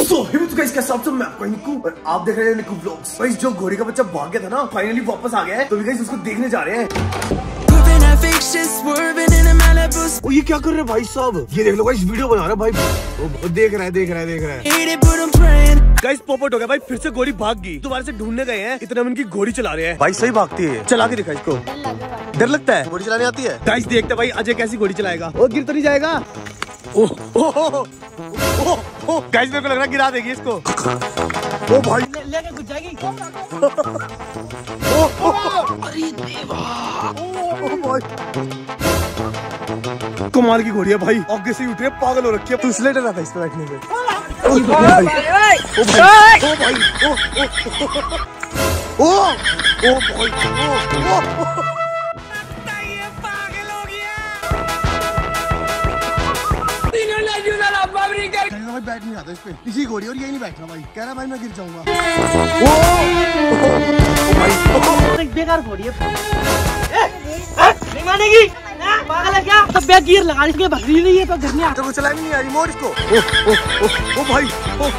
So guys कैसे आप सब, मैं आपका निकू और आप देख रहे हैं निकू व्लॉग्स। गाइस जो घोड़ी का बच्चा भाग गया था ना, फाइनली वापस आ गया है, तो गाइस उसको देखने जा रहे हैं। ओ ये क्या कर रहे हैं भाई साहब, ये देख लो गाइस वीडियो बना रहा है भाई। ओ देख रहा है गाइस, पॉपट हो गया भाई, फिर से घोड़ी भाग गई। दोबारा से ढूंढने गए हैं, इतना में इनकी घोड़ी चला रहे हैं भाई। सही भागती है, चला के दिखा इसको। डर लगता है, घोड़ी चलाने आती है। गाइस देखते भाई अजय कैसी घोड़ी चलाएगा। ओ गिर तो नहीं जाएगा? ओह गाइस मेरे को लग रहा गिरा देगी इसको। ओ भाई लेके घुस जाएगी। अरे देवा, ओ भाई कमाल की घोड़ी है भाई, आगे से उठ रही है, पागल हो रखी है। तू इसलिए डरा था इस पे बैठने पे। ओ भाई ओ भाई ओ भाई ओ पागल हो गया। भाई बैठ नहीं आता इस पे, इसी घोड़ी और यही नहीं बैठना भाई। कह रहा भाई मैं गिर जाऊंगा। बेकार घोड़ी है, नहीं मानेगी। पागल है क्या? तो बैग गियर लगाने के भाग रही है, तो घर में आते को चला भी नहीं आ रही। मोड़ इसको। ओ भाई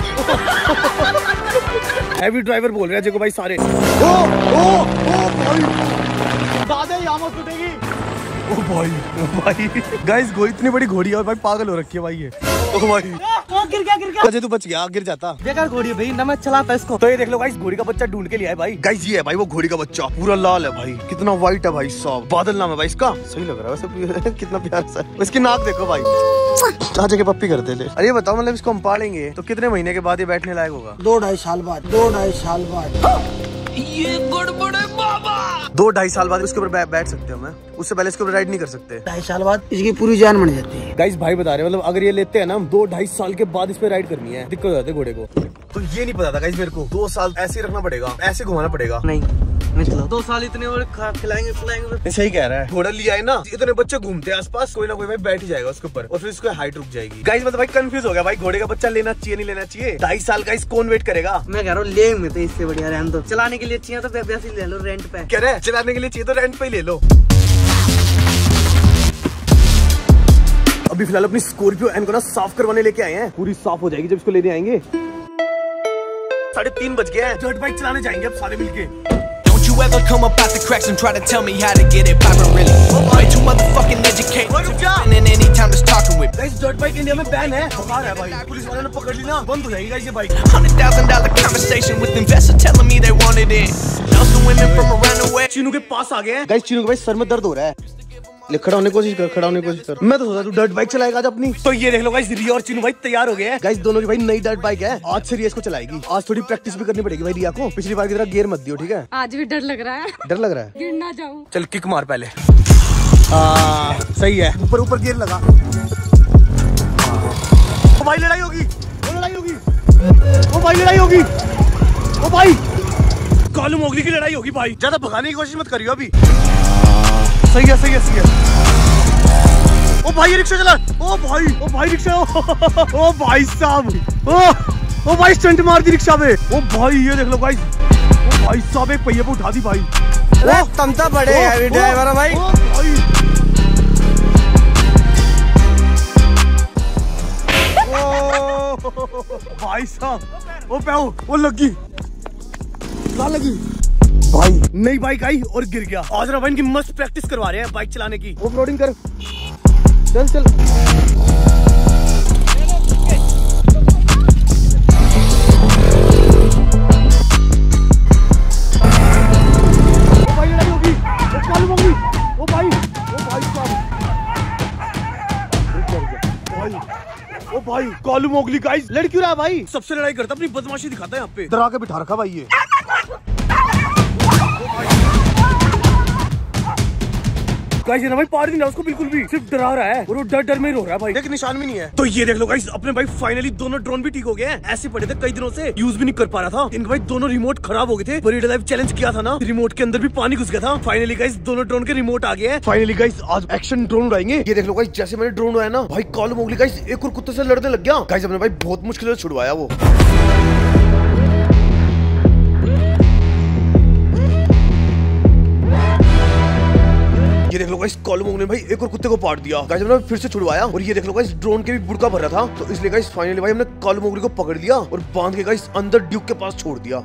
हैवी ड्राइवर बोल रहे हैं देखो भाई सारे। ओ भाई दादा यहाँ मत टूटेगी। ओ भाई गाइस घोड़ी इतनी बड़ी घोड़ी है और भाई पागल हो रखी है भाई ये। ओ भाई गिर गया अजय, तू बच गया, गिर जाता। बेकार घोड़ी है भाई ना, मैं चलाता इसको। तो ये देख लो गाइस, घोड़ी का बच्चा ढूंढ के लिया है भाई। गाइस ये है भाई वो घोड़ी का बच्चा, पूरा लाल है भाई, कितना व्हाइट है भाई साहब। बादल नाम है भाई इसका, सही लग रहा है वैसे। कितना प्यारा सा है। इसकी नाक देखो भाई, चाचा के पप्पी करते थे। अरे बताओ मतलब इसको हम पालेंगे तो कितने महीने के बाद ये बैठने लायक होगा? 2-2.5 साल बाद। 2-2.5 साल बाद ये गड़बड़े बाबा। 2-2.5 साल बाद इसके ऊपर बैठ सकते हैं, उससे पहले इसके ऊपर राइड नहीं कर सकते। 2.5 साल बाद इसकी पूरी जान बन जाती है। गाइस भाई बता रहे हैं, मतलब अगर ये लेते हैं ना, 2-2.5 साल के बाद इस पे राइड करनी है, दिक्कत हो जाती है घोड़े को। तो ये नहीं पता था गाइस मेरे को, 2 साल ऐसे ही रखना पड़ेगा, ऐसे घुमाना पड़ेगा। नहीं 2 साल इतने और खिलाएंगे पिलाएंगे। सही कह रहा है, घोड़ा लिया है ना, इतने बच्चे घूमते हैं आसपास, कोई ना कोई भाई बैठ ही जाएगा उसके ऊपर और फिर इसको हाइट रुक जाएगी। गाइस मतलब भाई कंफ्यूज हो गया भाई, घोड़े का बच्चा लेना चाहिए नहीं लेना चाहिए। 2.5 साल गाइस कौन वेट करेगा? मैं कह रहा हूँ ले में तो इससे बढ़िया रहने दो। चलाने के लिए चाहिए तो वैसे ले लो, रेंट पे। कह रहे हैं चलाने के लिए चाहिए तो रेंट पे ही ले लो। अभी फिलहाल अपनी स्कॉर्पियो एन को ना साफ करवाने लेके आए हैं, पूरी साफ हो जाएगी जब इसको लेने आएंगे। 3:30 बज गए हैं, डर्ट बाइक चलाने जाएंगे अब सारे मिलके। You ever come up out the cracks and try to tell me how to get it poppin' really? Way too motherfucking educated and any time just talking with guys, dirt bike India में ban है, भगा रहा है भाई, police वालों ने पकड़ ली ना, बंद हो जाएगी गाइस ये bike. $100,000 conversation with investors telling me they wanted it. Now some women from around the way. Chinu के पास आ गए हैं गाइस। चीनू के भाई सर में दर्द हो रहा है, ले खड़ा होने की कोशिश कर, खड़ा होने की कोशिश कर। मैं तो सोचा तू डर्ट बाइक चलाएगा आज अपनी। तो ये देख लो गाइस, रिया और चीनू भाई तैयार हो गए हैं। गाइस दोनों की भाई नई डर्ट बाइक है, आज से रिया इसको चलाएगी। आज थोड़ी प्रैक्टिस भी करनी पड़ेगी भाई रिया को, पिछली बार की तरह गियर मत दियो, ठीक है? आज भी डर लग रहा है, डर लग रहा है, गिर ना जाऊं। चल किक मार पहले। सही है, ऊपर ऊपर गियर लगा। ओ भाई लड़ाई होगी, ओ लड़ाई होगी, ओ भाई लड़ाई होगी, ओ भाई कालू मोगली की लड़ाई होगी भाई। ज्यादा भगाने की कोशिश मत करियो अभी। सही है सही है सही है। ओ भाई रिक्शा चला, ओ भाई रिक्शा, ओ भाई साहब, ओ भाई स्टंट मार दी रिक्शा में। ओ भाई ये देख लो गाइस, ओ भाई साहब एक पहिए पे उठा दी भाई। अरे तुम तो बड़े हैवी ड्राइवर हो भाई। ओ भाई भाई साहब, ओ पैओ वो लगी भाई, नई बाइक आई और गिर गया। आज ना भाई इनकी मस्त प्रैक्टिस करवा रहे हैं बाइक चलाने की। ऑफ रोडिंग कर, चल चल। ओ भाई लड़ाई होगी, ओ कालू मंगी, ओ भाई साहब, ओ भाई कालू मोगली गाइस लड़ क्यों रहा है भाई? सबसे लड़ाई करता, अपनी बदमाशी दिखाता है यहाँ पे, डरा के बिठा रखा भाई ये। गाइस ये ना भाई पार नहीं रहा उसको बिल्कुल भी, सिर्फ डरा रहा है और वो डर में ही रो रहा है भाई, लेकिन निशान भी नहीं है। तो ये देख लो गाइस, अपने भाई फाइनली दोनों ड्रोन भी ठीक हो गए हैं। ऐसे पड़े थे कई दिनों से, यूज भी नहीं कर पा रहा था इनका भाई, दोनों रिमोट खराब हो गए थे। बड़ी लाइव चैलेंज किया था ना, रिमोट के अंदर भी पानी घुस गया था। फाइनली गाइस दोनों ड्रोन के रिमोट आ गए हैं। फाइनली गाइस आज एक्शन ड्रोन उड़ाएंगे। ये देख लो गाइस, जैसे मैंने ड्रोन उड़ाया ना भाई, कालू मोगली गाइस एक और कुत्ते से लड़ने लग गया। गाइस अपने भाई बहुत मुश्किल से छुड़वाया वो। ये देख लो गाइस कॉलम ने भाई एक और कुत्ते को पाट दिया। गाइस हमने फिर से छुड़वाया और ये देख लो गाइस ड्रोन के भी बुड़का भर रहा था, तो इसलिए गाइस फाइनली भाई हमने कॉलम को पकड़ लिया और बांध के गाइस अंदर ड्यूक के पास छोड़ दिया।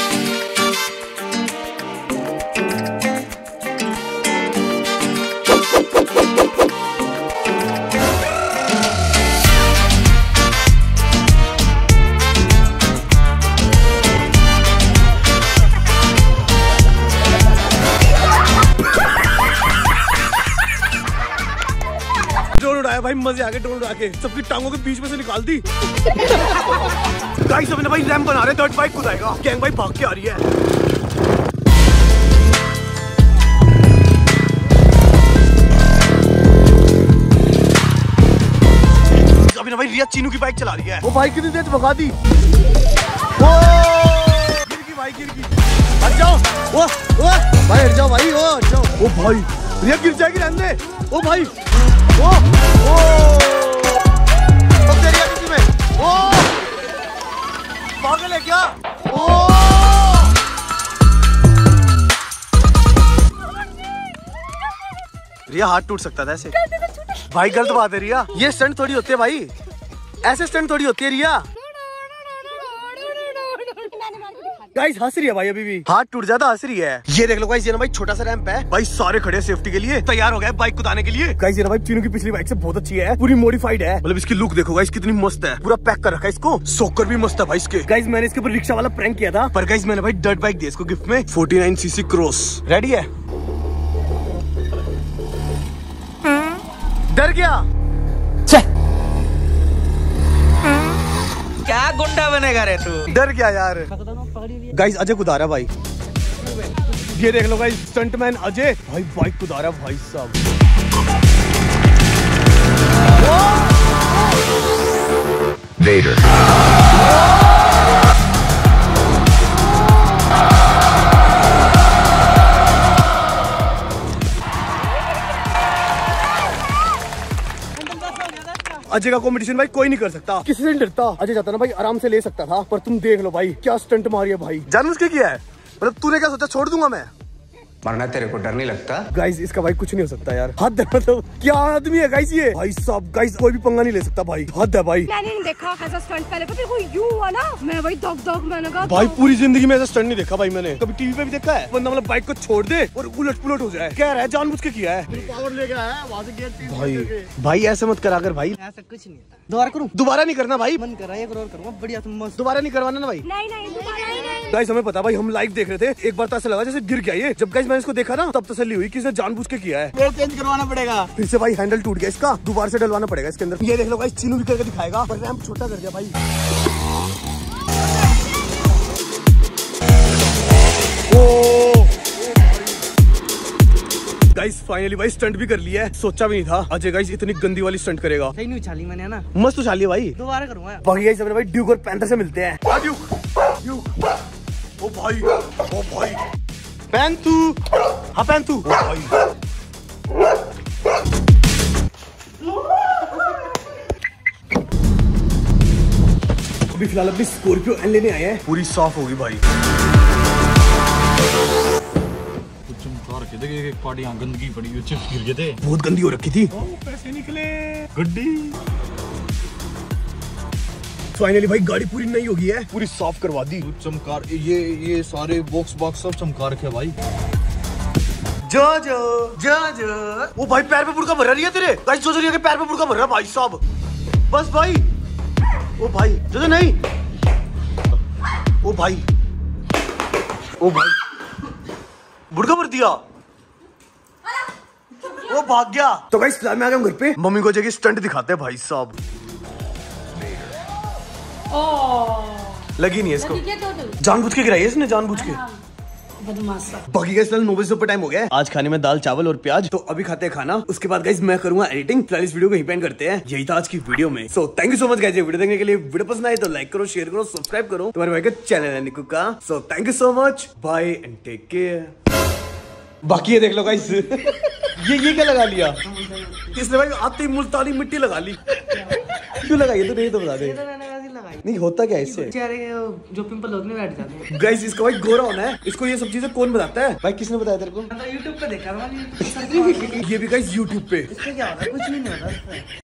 ड्रोन उड़ाया भाई, मजे आ गए ड्रोन उड़ा के, सबकी टांगों के बीच में से निकाल दी। गाइस अपने भाई रैंप बना रहे, डर्ट बाइक कुदाएगा, गैंग भाई भाग के आ रही है। अभी ना भाई रिया चीनू की बाइक चला रही है। वो बाइक कितनी तेज भगा दी, वो गिर गई भाई, गिर गई। हट जाओ, वो भाई हट जाओ भाई, वो हट जाओ। ओ भाई रिया गिर जाएगी, रहने दे। ओ भाई ओ तेरी किसी में, ओ पागल है क्या? ओ रिया हाथ टूट सकता था ऐसे। भाई गलत बात है रिया, ये स्टंट थोड़ी होती है भाई, ऐसे स्टंट थोड़ी होती है रिया। गाइस हंस रही है भाई, अभी भी हाथ टूट जाता हंस रही है। ये देख लो गाइस, ये ना भाई छोटा सा रैंप है भाई, सारे खड़े सेफ्टी के लिए तैयार हो गए बाइक कुदाने के लिए। गाइस ये ना भाई चीनू की पिछली बाइक से बहुत अच्छी है, पूरी मॉडिफाइड है, मतलब इसकी लुक देखो गाइस कितनी मस्त है, पूरा पैक कर रखा है इसको, सोकर भी मस्त है भाई इसके। गाइस मैंने इसके ऊपर रिक्शा वाला प्रैंक किया था, पर गाइस मैंने भाई डर्ट बाइक दी इसको गिफ्ट में, 49cc क्रॉस। रेडी है? डर गया क्या गुंडा बनेगा रे तू? डर गया यार। गाइस अजय कुदा रहा भाई, ये देख लो गाइस स्टंटमैन अजय भाई बाइक कुदा रहा भाई साहब। वेटर अजय का कंपटीशन भाई कोई नहीं कर सकता, किसी से नहीं डरता। अजय जाता ना भाई आराम से ले सकता था, पर तुम देख लो भाई क्या स्टंट मारी है भाई, जानबूझ के किया है। मतलब तूने क्या सोचा छोड़ दूंगा मैं? मरना तेरे को डर नहीं लगता? गाइस इसका भाई कुछ नहीं हो सकता यार, हद है, मतलब क्या आदमी है गाइस ये भाई साहब। गाइस कोई भी पंगा नहीं ले सकता भाई, हद है भाई। मैंने नहीं देखा ऐसा स्टंट पहले, फिर कोई यूं हुआ ना, मैं भाई दग दग, मैंने कहा भाई पूरी जिंदगी में ऐसा स्टंट नहीं देखा भाई मैंने, कभी टीवी पे भी देखा है बंदा मतलब बाइक को छोड़ दे और उलट पुलट हो जाए, कह रहा है जानबूझ के किया है। पावर लेके आया है वहां से भाई, भाई ऐसे मत करा कर भाई, ऐसा कुछ नहीं होता। दोबारा करूं? दोबारा नहीं करना भाई, मन कर रहा है एक और करूंगा, बढ़िया तुम मस्त। दोबारा नहीं करवाना ना भाई। नहीं दोबारा नहीं। गाइस हमें पता भाई, हम लाइव देख रहे थे, एक बार तो ऐसा लगा जैसे गिर गया ये, जब गाइस मैंने इसको देखा ना तब तसल्ली हुई कि इसने जानबूझ के किया है। फिर चेंज करवाना पड़ेगा, फिर से भाई हैंडल टूट गया इसका, दोबारा से डलवाना पड़ेगा इसके अंदर। ये देख लो गाइस चीनू भी करके दिखाएगा, पर रैंप छोटा कर दिया भाई। गाइस फाइनली भाई स्टंट भी कर लिया है, सोचा भी नहीं था अजय गाइस इतनी गंदी वाली स्टंट करेगा। सही नहीं उछाली मैंने ना, मस्त उछाली है भाई, दोबारा करूंगा। बाकी गाइस अपने भाई ड्यूक और पैंथर से मिलते हैं। ड्यूक ओ भाई पैंथू, हाँ पैंथू ओ भाई। अभी फिलहाल अपनी स्कॉर्पियो एन लेने आए हैं, पूरी साफ होगी भाई। एक पार्टी यहाँ गंदगी पड़ी हुई, चिप्स गिर गए थे, बहुत गंदी हो रखी थी। पैसे निकले गड्डी। फाइनली भाई गाड़ी पूरी नई हो गई है, पूरी साफ करवा दी। चमकार ये सारे बॉक्स सब चमका रखे भाई। जो वो भाई पैर पे बुड़का भर रही है तेरे, गाइस सोच रही है कि पैर पे बुड़का भर रहा भाई साहब। बस भाई ओ भाई जो नहीं, ओ भाई बुड़का भर दिया, वो भाग गया। तो गाइस फिलहाल मैं आ गया घर पे, मम्मी को जगह स्टंट दिखाते हैं भाई साहब। लगी नहीं है इसको, जानबूझ के गिराई है इसने, जानबूझ के। बाकी गाइस फिलहाल 9 बजे ऊपर टाइम हो गया है, आज खाने में दाल चावल और प्याज, तो अभी खाते हैं खाना, उसके बाद गाइस मैं करूंगा एडिटिंग। फिलहाल इस वीडियो को यहीं पे एंड करते हैं, यही था आज की वीडियो में। So thank you so much guys ये वीडियो देखने के लिए। वीडियो पसंद आए तो लाइक करो, शेयर करो, सब्सक्राइब करो, तुम्हारे भाई का चैनल है निकू का। So thank you so much, bye and take care. बाकी ये देख लो गाइस ये क्या लगा लिया इसने भाई, आते ही मुल्तानी मिट्टी लगा ली। क्यों लगाई? तो नहीं तो बता दे। मैंने वैसे लगाई। नहीं होता क्या इससे? चेहरे के जो पिंपल होते हैं बैठ जाते हैं। गाइस इसका भाई गोरा होना है, इसको ये सब चीजें कौन बताता है भाई? किसने बताया तेरे को? यूट्यूब पे देखा था मैंने। ये भी गाइस यूट्यूब पे। इससे क्या होता है? कुछ भी नहीं होता।